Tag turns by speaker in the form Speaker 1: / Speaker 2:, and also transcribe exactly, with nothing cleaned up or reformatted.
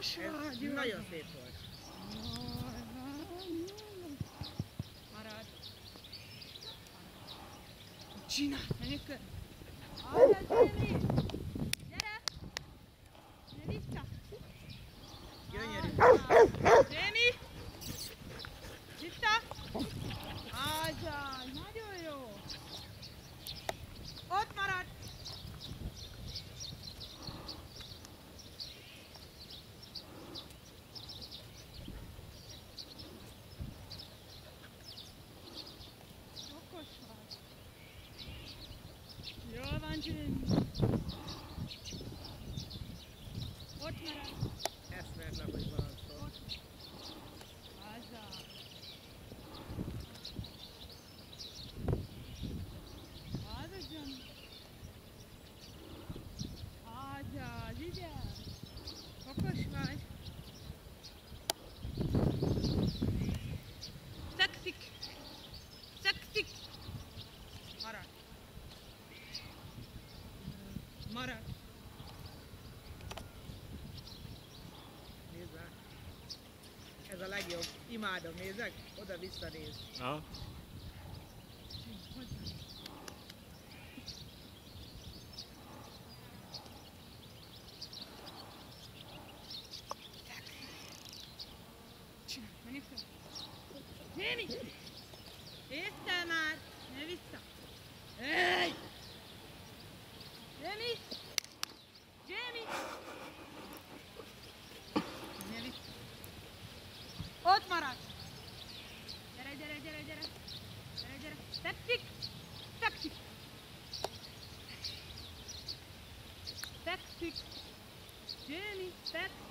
Speaker 1: Okos vagy!
Speaker 2: Nagyon szép volt.
Speaker 1: Marad. Csinálj! Menjünk körül! Arra, Jamie! Gyere! Ne vissza!
Speaker 2: Gyönyörű.
Speaker 1: Jamie! Vissza! Azaz! Nagyon jó! Ott marad! Okos vagy! Jól van, Jamie! Ott marad!
Speaker 2: Eszméletlen, hogy balanszol.
Speaker 1: Ott! Azaz! Azaz, Jamie! Azaz, igen! Okos vagy! Fekszik! Fekszik! Marad! Marad!
Speaker 2: Nézd már. Ez a legjobb. Imádom, nézzek. Oda-vissza néz.
Speaker 3: Aha.
Speaker 1: Csinálj, menjünk fel! Jamie! Észtel már! Ne vissza! Hey! Jamie! Jamie! Ne vissza! Ott marad! Gyere, gyere, gyere, gyere! Gyere, gyere! Fekszik! Fekszik! Fekszik! Jamie! Fekszik!